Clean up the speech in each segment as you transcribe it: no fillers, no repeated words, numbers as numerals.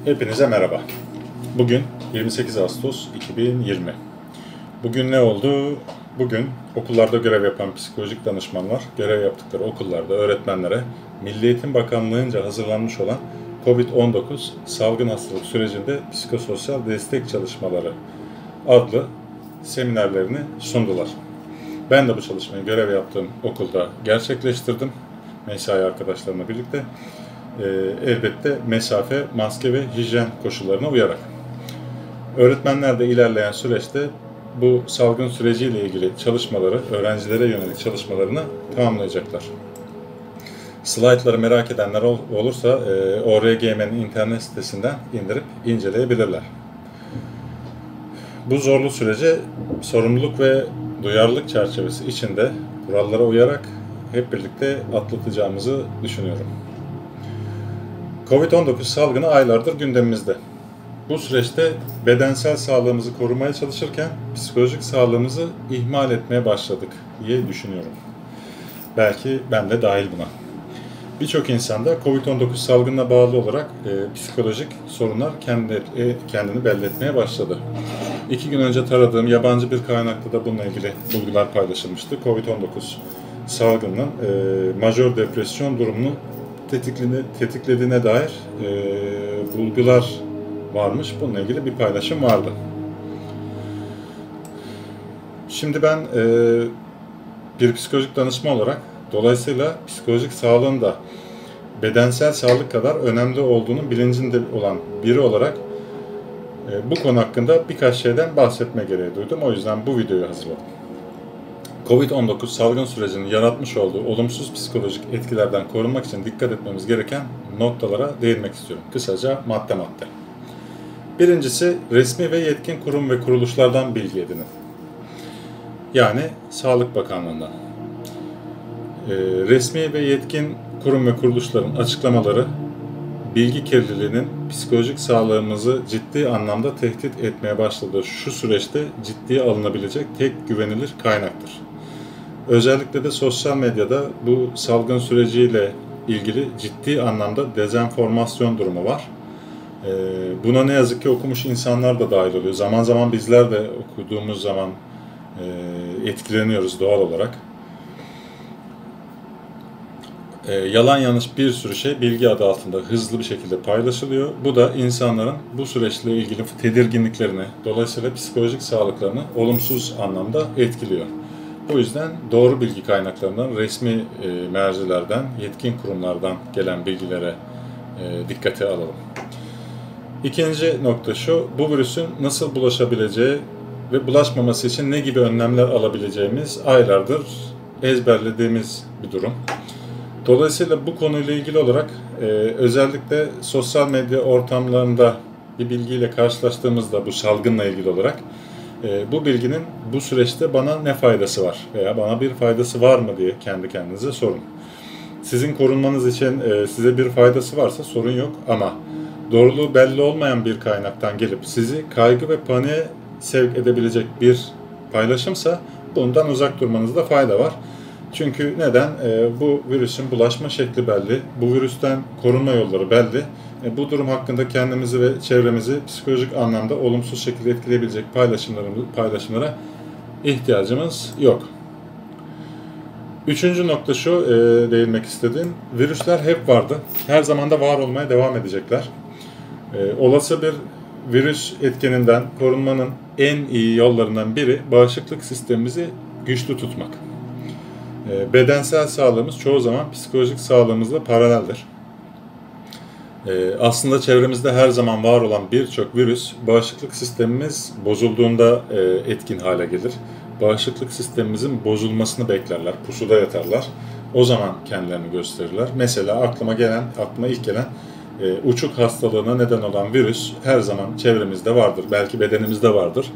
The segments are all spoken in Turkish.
Hepinize merhaba. Bugün 28 Ağustos 2020. Bugün ne oldu? Bugün okullarda görev yapan psikolojik danışmanlar, görev yaptıkları okullarda öğretmenlere Milli Eğitim Bakanlığı'nca hazırlanmış olan COVID-19 salgın hastalık sürecinde psikososyal destek çalışmaları adlı seminerlerini sundular. Ben de bu çalışmayı görev yaptığım okulda gerçekleştirdim. Mesai arkadaşlarımla birlikte. Elbette mesafe, maske ve hijyen koşullarına uyarak. Öğretmenler de ilerleyen süreçte bu salgın süreciyle ilgili çalışmaları, öğrencilere yönelik çalışmalarını tamamlayacaklar. Slaytları merak edenler olursa ORGM'nin internet sitesinden indirip inceleyebilirler. Bu zorlu sürece sorumluluk ve duyarlılık çerçevesi içinde kurallara uyarak hep birlikte atlatacağımızı düşünüyorum. Covid-19 salgını aylardır gündemimizde. Bu süreçte bedensel sağlığımızı korumaya çalışırken psikolojik sağlığımızı ihmal etmeye başladık diye düşünüyorum. Belki ben de dahil buna. Birçok insanda Covid-19 salgınına bağlı olarak psikolojik sorunlar kendini belli etmeye başladı. 2 gün önce taradığım yabancı bir kaynakta da bununla ilgili bulgular paylaşılmıştı. Covid-19 salgının majör depresyon durumunu tetiklediğine dair bulgular varmış. Bununla ilgili bir paylaşım vardı. Şimdi ben bir psikolojik danışman olarak dolayısıyla psikolojik sağlığın da bedensel sağlık kadar önemli olduğunun bilincinde olan biri olarak bu konu hakkında birkaç şeyden bahsetme gereği duydum. O yüzden bu videoyu hazırladım. Covid-19 salgın sürecinin yaratmış olduğu olumsuz psikolojik etkilerden korunmak için dikkat etmemiz gereken noktalara değinmek istiyorum. Kısaca madde madde. Birincisi, resmi ve yetkin kurum ve kuruluşlardan bilgi edinin. Yani Sağlık Bakanlığı'ndan. Resmi ve yetkin kurum ve kuruluşların açıklamaları, bilgi kirliliğinin psikolojik sağlığımızı ciddi anlamda tehdit etmeye başladığı şu süreçte ciddiye alınabilecek tek güvenilir kaynaktır. Özellikle de sosyal medyada bu salgın süreciyle ilgili ciddi anlamda dezenformasyon durumu var. Buna ne yazık ki okumuş insanlar da dahil oluyor. Zaman zaman bizler de okuduğumuz zaman etkileniyoruz doğal olarak. Yalan yanlış bir sürü şey bilgi adı altında hızlı bir şekilde paylaşılıyor. Bu da insanların bu süreçle ilgili tedirginliklerini, dolayısıyla psikolojik sağlıklarını olumsuz anlamda etkiliyor. Bu yüzden doğru bilgi kaynaklarından, resmi mercilerden, yetkin kurumlardan gelen bilgilere dikkate alalım. İkinci nokta şu, bu virüsün nasıl bulaşabileceği ve bulaşmaması için ne gibi önlemler alabileceğimiz aylardır ezberlediğimiz bir durum. Dolayısıyla bu konuyla ilgili olarak özellikle sosyal medya ortamlarında bir bilgiyle karşılaştığımızda bu salgınla ilgili olarak bu bilginin bu süreçte bana ne faydası var veya bana bir faydası var mı diye kendi kendinize sorun. Sizin korunmanız için size bir faydası varsa sorun yok ama doğruluğu belli olmayan bir kaynaktan gelip sizi kaygı ve paniğe sevk edebilecek bir paylaşımsa bundan uzak durmanızda fayda var. Çünkü neden? Bu virüsün bulaşma şekli belli, bu virüsten korunma yolları belli. Bu durum hakkında kendimizi ve çevremizi psikolojik anlamda olumsuz şekilde etkileyebilecek paylaşımlara ihtiyacımız yok. Üçüncü nokta şu, değinmek istediğim, virüsler hep vardı. Her zaman da var olmaya devam edecekler. Olası bir virüs etkeninden korunmanın en iyi yollarından biri bağışıklık sistemimizi güçlü tutmak. Bedensel sağlığımız çoğu zaman psikolojik sağlığımızla paraleldir. Aslında çevremizde her zaman var olan birçok virüs bağışıklık sistemimiz bozulduğunda etkin hale gelir. Bağışıklık sistemimizin bozulmasını beklerler, pusuda yatarlar. O zaman kendilerini gösterirler. Mesela aklıma ilk gelen uçuk hastalığına neden olan virüs her zaman çevremizde vardır. Belki bedenimizde vardır.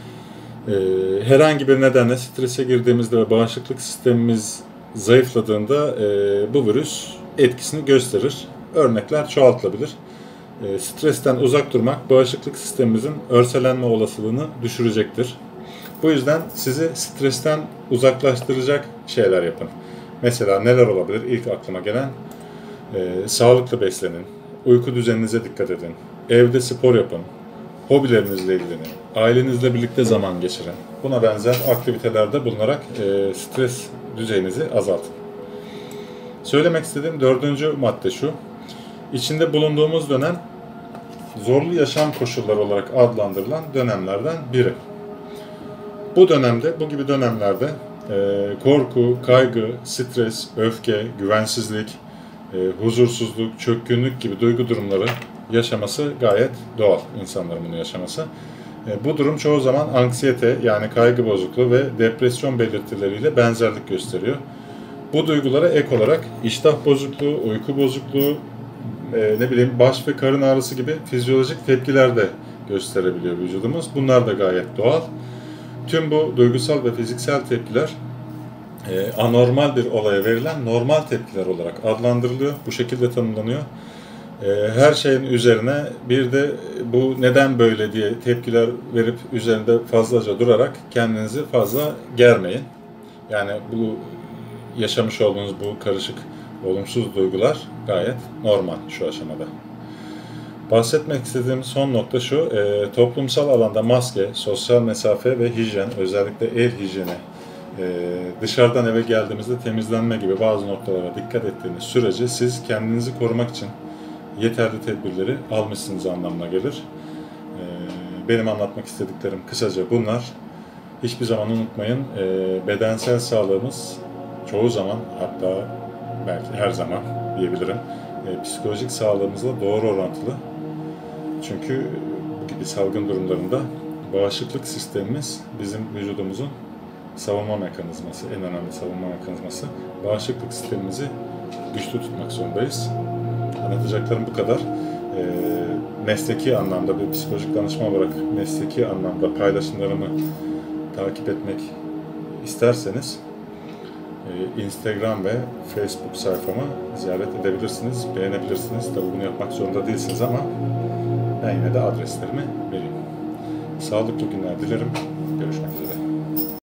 Herhangi bir nedenle strese girdiğimizde ve bağışıklık sistemimiz zayıfladığında bu virüs etkisini gösterir. Örnekler çoğaltılabilir. Stresten uzak durmak bağışıklık sistemimizin örselenme olasılığını düşürecektir. Bu yüzden sizi stresten uzaklaştıracak şeyler yapın. Mesela neler olabilir? İlk aklıma gelen sağlıklı beslenin, uyku düzeninize dikkat edin, evde spor yapın, hobilerinizle ilgilenin, ailenizle birlikte zaman geçirin. Buna benzer aktivitelerde bulunarak stres düzeyinizi azaltın. Söylemek istediğim dördüncü madde şu. İçinde bulunduğumuz dönem zorlu yaşam koşulları olarak adlandırılan dönemlerden biri. Bu dönemde, bu gibi dönemlerde korku, kaygı, stres, öfke, güvensizlik, huzursuzluk, çökkünlük gibi duygu durumları yaşaması gayet doğal, insanların bunu yaşaması. Bu durum çoğu zaman anksiyete yani kaygı bozukluğu ve depresyon belirtileriyle benzerlik gösteriyor. Bu duygulara ek olarak iştah bozukluğu, uyku bozukluğu, baş ve karın ağrısı gibi fizyolojik tepkiler de gösterebiliyor vücudumuz. Bunlar da gayet doğal. Tüm bu duygusal ve fiziksel tepkiler anormal bir olaya verilen normal tepkiler olarak adlandırılıyor. Bu şekilde tanımlanıyor. Her şeyin üzerine bir de bu neden böyle diye tepkiler verip üzerinde fazlaca durarak kendinizi fazla germeyin. Yani bu yaşamış olduğunuz bu karışık olumsuz duygular gayet normal şu aşamada. Bahsetmek istediğim son nokta şu, toplumsal alanda maske, sosyal mesafe ve hijyen, özellikle el hijyeni, dışarıdan eve geldiğimizde temizlenme gibi bazı noktalara dikkat ettiğiniz sürece siz kendinizi korumak için yeterli tedbirleri almışsınız anlamına gelir. Benim anlatmak istediklerim kısaca bunlar. Hiçbir zaman unutmayın, bedensel sağlığımız çoğu zaman, hatta belki her zaman diyebilirim, psikolojik sağlığımızla doğru orantılı. Çünkü bu gibi salgın durumlarında bağışıklık sistemimiz bizim vücudumuzun savunma mekanizması, en önemli savunma mekanizması. Bağışıklık sistemimizi güçlü tutmak zorundayız. Anlatacaklarım bu kadar. Mesleki anlamda bir psikolojik danışman olarak mesleki anlamda paylaşımlarımı takip etmek isterseniz Instagram ve Facebook sayfamı ziyaret edebilirsiniz, beğenebilirsiniz. Tabii bunu yapmak zorunda değilsiniz ama ben yine de adreslerimi vereyim. Sağlıklı günler dilerim. Görüşmek üzere.